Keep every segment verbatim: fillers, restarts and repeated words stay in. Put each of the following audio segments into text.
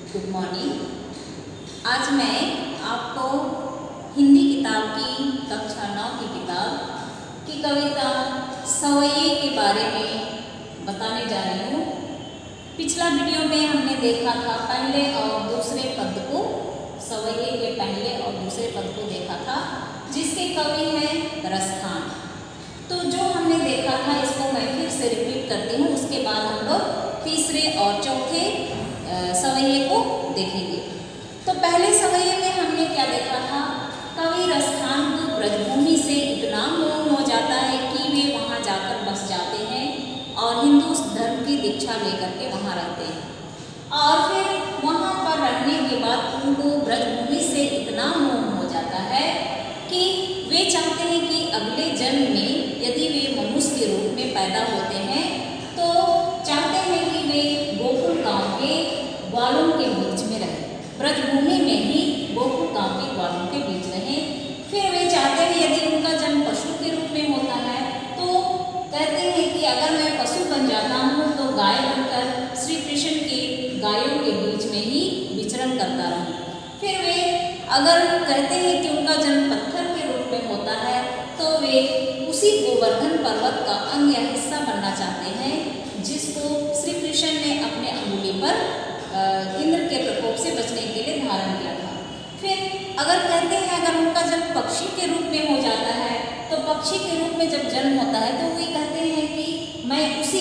Good morning. आज मैं आपको हिंदी किताब की कक्षा नौ की किताब की कविता सवैये के बारे में बताने जा रही हूँ। पिछला वीडियो में हमने देखा था पहले और दूसरे पद को, सवैये के पहले और दूसरे पद को देखा था, जिसके कवि हैं रसखान। तो जो हमने देखा था इसको मैं फिर से रिपीट करती हूँ, उसके बाद हम लोग तीसरे और चौथे सवैये को देखेंगे। तो पहले सवैये में हमने क्या देखा था, कवि रसखान को ब्रजभूमि से इतना मोह हो जाता है कि वे वहाँ जाकर बस जाते हैं और हिंदू धर्म की दीक्षा लेकर के वहाँ रहते हैं। और फिर वहाँ पर रहने के बाद उनको ब्रजभूमि से इतना मोह हो जाता है कि वे चाहते हैं कि अगले जन्म में यदि वे मनुष्य के रूप में पैदा होते हैं तो चाहते हैं कि वे गोकुल गांव के ग्वालों के बीच में रहें, ब्रजभूमि में ही गोकुल गांव के ग्वालों के बीच रहें। फिर वे चाहते हैं यदि उनका जन्म पशु के रूप में होता है तो कहते हैं कि अगर मैं पशु बन जाता हूँ तो गाय बनकर श्री कृष्ण के गायों के बीच में ही विचरण करता रहूँ। फिर वे अगर कहते हैं कि उनका जन्म पत्थर के रूप में होता है तो वे उसी गोवर्धन पर्वत का अंग या हिस्सा बनना चाहते हैं जिसको श्री कृष्ण ने अपने अंगुली पर इंद्र के प्रकोप से बचने के लिए धारण किया था। फिर अगर कहते हैं अगर उनका जन्म पक्षी के रूप में हो जाता है तो पक्षी के रूप में जब जन्म होता है तो वे कहते हैं कि मैं उसी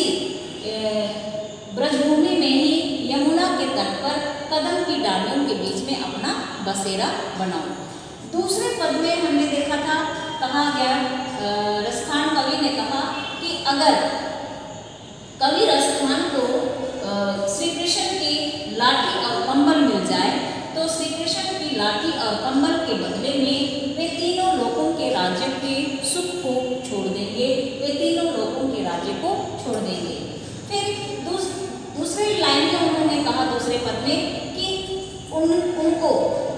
ब्रजभूमि में ही यमुना के तट पर कदम की डालियों के बीच में अपना बसेरा बनाऊं। दूसरे पद में हमने देखा था, कहा गया, रसखान कवि ने कहा कि अगर कवि रसखान को श्री कृष्ण की लाठी और कंबल मिल जाए तो श्री कृष्ण की लाठी और कंबल के बदले में वे तीनों लोगों के राज्य के सुख को छोड़ देंगे, वे तीनों लोगों के राज्य को छोड़ देंगे। फिर दूस, दूसरे लाइन में उन्होंने कहा दूसरे पद में कि उन उनको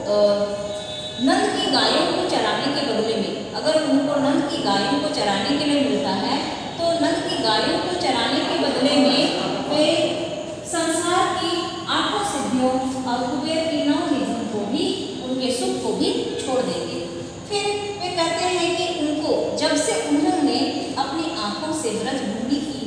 नंद की गायों को चराने के बदले में, अगर उनको नंद की गायों को चराने के लिए मिलता है तो नंद की गायों को चराने के बदले में वे संसार की आठों सिद्धियों और कुबेर की नौ निधियों को भी, उनके सुख को भी छोड़ देंगे। फिर वे कहते हैं कि उनको जब से उन्होंने अपनी आंखों से ब्रजभूमि की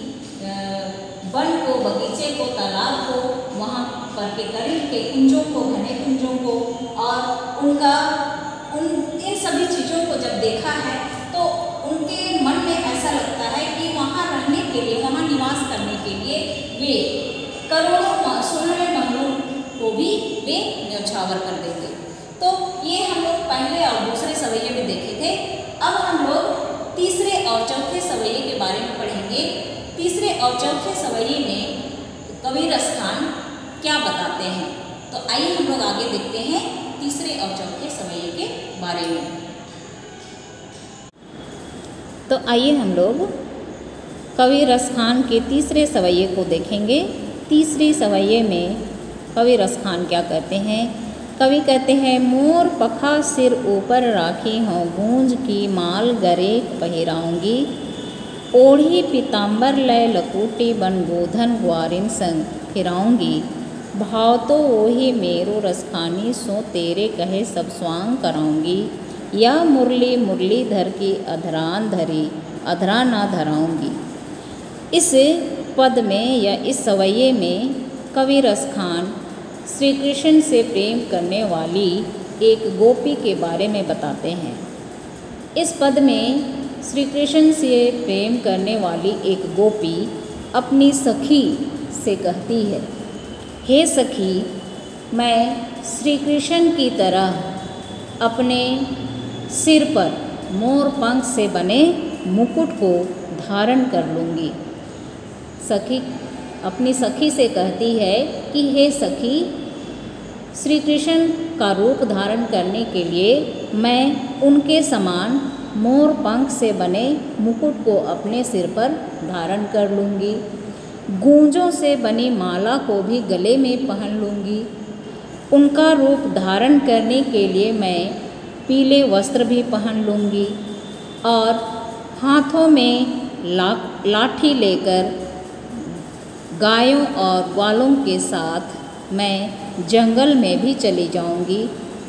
वन को, बगीचे को, तालाब को, वहाँ पर के करीब के कुंजों को, घने कुंजों को और उनका उन इन सभी चीज़ों को जब देखा है तो उनके मन में ऐसा लगता है कि वहाँ रहने के लिए, वहाँ निवास करने के लिए वे करोड़ों सुनहरे महलों को भी वे न्यौछावर कर देंगे। तो ये हम लोग पहले और दूसरे सवैये में देखे थे। अब हम लोग तीसरे और चौथे सवैये के बारे में पढ़ेंगे। तीसरे और चौथे सवैये में कवि रसखान क्या बताते हैं, तो आइए हम लोग आगे देखते हैं तीसरे और चौथे सवैये के बारे में। तो आइए हम लोग कवि रसखान के तीसरे सवैये को देखेंगे। तीसरी सवैये में कवि रसखान क्या कहते हैं। कवि कहते हैं, मोर पखा सिर ऊपर राखी हों, गूंज की माल गरे पहिराऊंगी, ओढ़ी पीताम्बर लय लकूटी, बन गोधन ग्वारिन संग फिराऊंगी, भाव तो वही मेरो रसखानी, सो तेरे कहे सब स्वांग कराऊंगी, या मुरली मुरलीधर की अधरान धरी, अधरा ना धराऊंगी। इस पद में या इस सवैये में कवि रसखान श्री कृष्ण से प्रेम करने वाली एक गोपी के बारे में बताते हैं। इस पद में श्री कृष्ण से प्रेम करने वाली एक गोपी अपनी सखी से कहती है, हे सखी, मैं श्री कृष्ण की तरह अपने सिर पर मोर पंख से बने मुकुट को धारण कर लूँगी। सखी अपनी सखी से कहती है कि हे सखी, श्री कृष्ण का रूप धारण करने के लिए मैं उनके समान मोर पंख से बने मुकुट को अपने सिर पर धारण कर लूँगी, गूंजों से बनी माला को भी गले में पहन लूँगी। उनका रूप धारण करने के लिए मैं पीले वस्त्र भी पहन लूँगी और हाथों में ला लाठी लेकर गायों और ग्वालों के साथ मैं जंगल में भी चली जाऊंगी।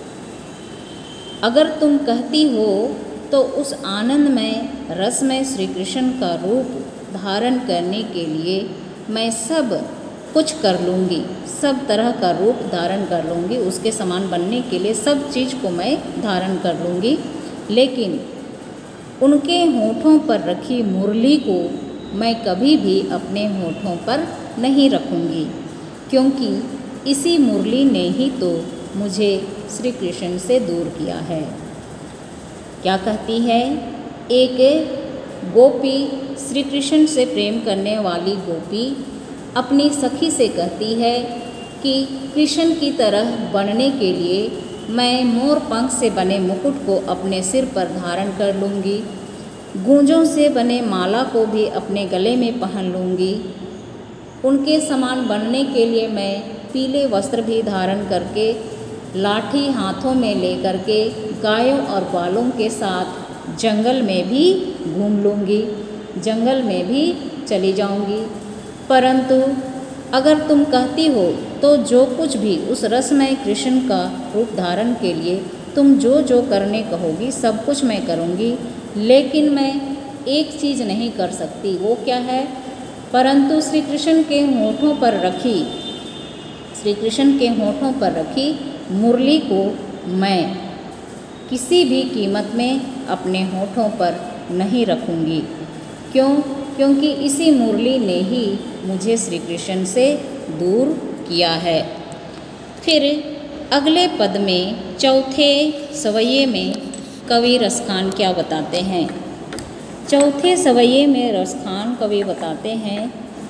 अगर तुम कहती हो तो उस आनंद में रस में श्री कृष्ण का रूप धारण करने के लिए मैं सब कुछ कर लूँगी, सब तरह का रूप धारण कर लूँगी, उसके समान बनने के लिए सब चीज़ को मैं धारण कर लूँगी। लेकिन उनके होठों पर रखी मुरली को मैं कभी भी अपने होठों पर नहीं रखूँगी, क्योंकि इसी मुरली ने ही तो मुझे श्री कृष्ण से दूर किया है। क्या कहती है? एक गोपी, श्री कृष्ण से प्रेम करने वाली गोपी अपनी सखी से कहती है कि कृष्ण की तरह बनने के लिए मैं मोर पंख से बने मुकुट को अपने सिर पर धारण कर लूँगी, गूंजों से बने माला को भी अपने गले में पहन लूँगी। उनके समान बनने के लिए मैं पीले वस्त्र भी धारण करके, लाठी हाथों में लेकर के गायों और ग्वालों के साथ जंगल में भी घूम लूँगी, जंगल में भी चली जाऊँगी। परंतु अगर तुम कहती हो तो जो कुछ भी उस रसमय कृष्ण का रूप धारण के लिए तुम जो जो करने कहोगी सब कुछ मैं करूँगी, लेकिन मैं एक चीज़ नहीं कर सकती। वो क्या है? परंतु श्री कृष्ण के होठों पर रखी श्री कृष्ण के होठों पर रखी मुरली को मैं किसी भी कीमत में अपने होठों पर नहीं रखूँगी। क्यों? क्योंकि इसी मुरली ने ही मुझे श्री कृष्ण से दूर किया है। फिर अगले पद में चौथे सवैये में कवि रसखान क्या बताते हैं? चौथे सवैये में रसखान कवि बताते हैं,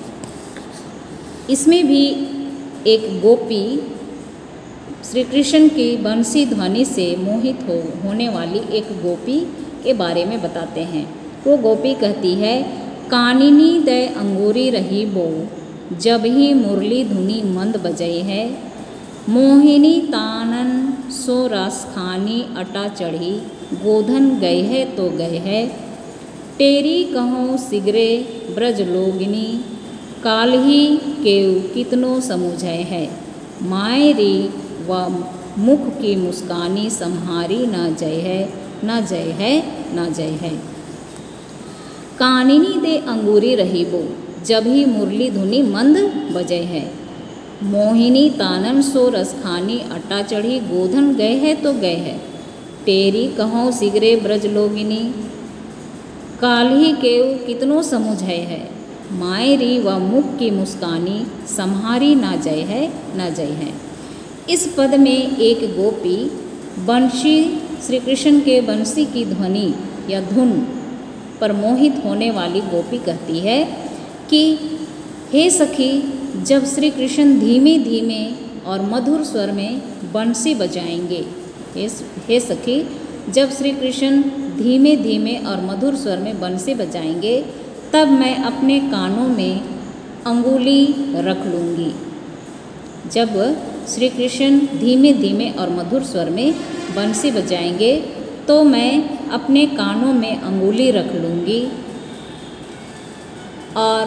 इसमें भी एक गोपी श्री कृष्ण की बंसी ध्वनि से मोहित हो होने वाली एक गोपी के बारे में बताते हैं। वो गोपी कहती है, कानिनी दय अंगूरी रही बो, जब ही मुरली धुनी मंद बजई है, मोहिनी तानन सो रस खानी अटा चढ़ी, गोधन गए है तो गए है, तेरी कहो सिगरे ब्रज लोगिनी, कालही केव कितनो समुझय है, मायरी व मुख की मुस्कानी सम्हारी ना जय है, ना जय है, ना जय है। कानिनी दे अंगूरी रही बो, जब ही मुरली धुनी मंद बजे है, मोहिनी तानन सो रसखानी अट्टा चढ़ी, गोधन गए है तो गए है, तेरी कहो सिगरे ब्रज लोगिनी, कालही केव कितनो समुझय है, मायरी व मुख की मुस्कानी सम्हारी ना जय है, ना जय है। इस पद में एक गोपी बंशी श्री कृष्ण के बंसी की ध्वनि या धुन पर मोहित होने वाली गोपी कहती है कि हे सखी, जब श्री कृष्ण धीमे धीमे और मधुर स्वर में बंसी बजाएंगे, हे, हे सखी, जब श्री कृष्ण धीमे धीमे और मधुर स्वर में बंसी बजाएंगे, तब मैं अपने कानों में अंगुली रख लूँगी। जब श्री कृष्ण धीमे धीमे और मधुर स्वर में बंसी बजाएंगे तो मैं अपने कानों में अंगुली रख लूँगी और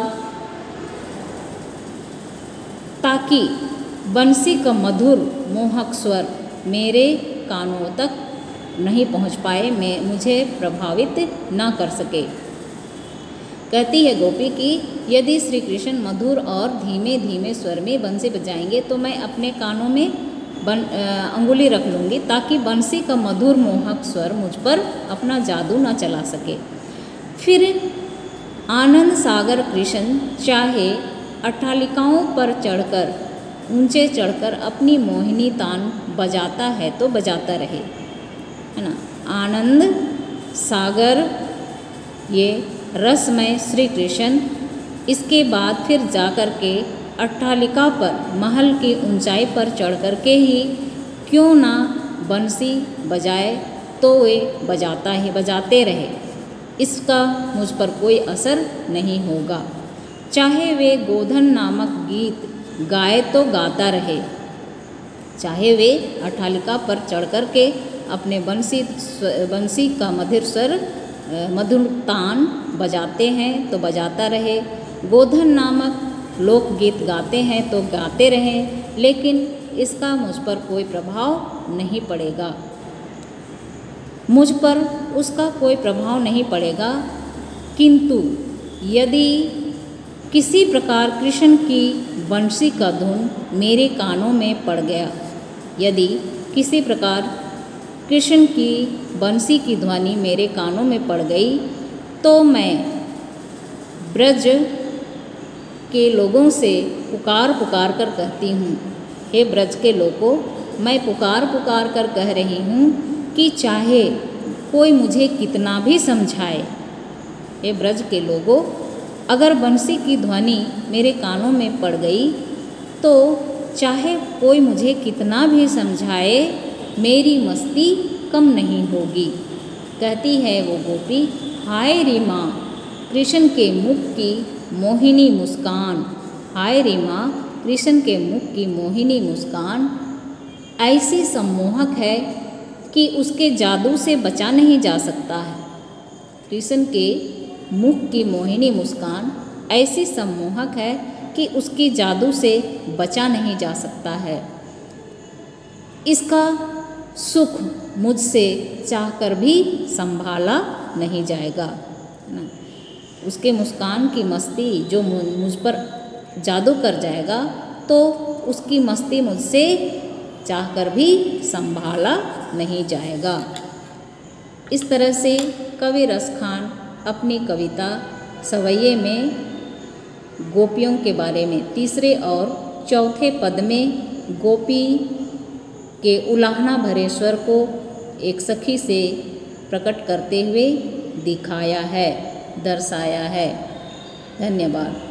ताकि बंसी का मधुर मोहक स्वर मेरे कानों तक नहीं पहुँच पाए, मैं मुझे प्रभावित ना कर सके। कहती है गोपी कि यदि श्री कृष्ण मधुर और धीमे धीमे स्वर में बंसी बजाएंगे तो मैं अपने कानों में बन अंगुली रख लूँगी, ताकि बंसी का मधुर मोहक स्वर मुझ पर अपना जादू ना चला सके। फिर आनंद सागर कृष्ण चाहे अट्टालिकाओं पर चढ़कर ऊंचे चढ़कर अपनी मोहिनी तान बजाता है तो बजाता रहे, है ना। आनंद सागर ये रसमय श्री कृष्ण, इसके बाद फिर जाकर के अट्टालिका पर महल की ऊंचाई पर चढ़ कर के ही क्यों ना बंसी बजाए तो वे बजाता ही बजाते रहे, इसका मुझ पर कोई असर नहीं होगा। चाहे वे गोधन नामक गीत गाए तो गाता रहे, चाहे वे अट्टालिका पर चढ़ कर के अपने बंसी बंसी का मधुर स्वर मधुर तान बजाते हैं तो बजाता रहे। गोधन नामक लोकगीत गाते हैं तो गाते रहें, लेकिन इसका मुझ पर कोई प्रभाव नहीं पड़ेगा, मुझ पर उसका कोई प्रभाव नहीं पड़ेगा। किंतु यदि किसी प्रकार कृष्ण की बंसी का धुन मेरे कानों में पड़ गया, यदि किसी प्रकार कृष्ण की बंसी की ध्वनि मेरे कानों में पड़ गई, तो मैं ब्रज के लोगों से पुकार पुकार कर कहती हूँ, हे ब्रज के लोगों, मैं पुकार पुकार कर कह रही हूँ कि चाहे कोई मुझे कितना भी समझाए, हे ब्रज के लोगों, अगर बंसी की ध्वनि मेरे कानों में पड़ गई तो चाहे कोई मुझे कितना भी समझाए, मेरी मस्ती कम नहीं होगी। कहती है वो गोपी, हाय रे माँ, कृष्ण के मुख की मोहिनी मुस्कान, हाय रे माँ, कृष्ण के मुख की मोहिनी मुस्कान ऐसी सम्मोहक है कि उसके जादू से बचा नहीं जा सकता है। कृष्ण के मुख की मोहिनी मुस्कान ऐसी सम्मोहक है कि उसकी जादू से बचा नहीं जा सकता है। इसका सुख मुझसे चाहकर भी संभाला नहीं जाएगा ना। उसके मुस्कान की मस्ती जो मुझ पर जादू कर जाएगा, तो उसकी मस्ती मुझसे चाहकर भी संभाला नहीं जाएगा। इस तरह से कवि रसखान अपनी कविता सवैये में गोपियों के बारे में तीसरे और चौथे पद में गोपी के उलाहना भरे स्वर को एक सखी से प्रकट करते हुए दिखाया है, दर्शाया है। धन्यवाद।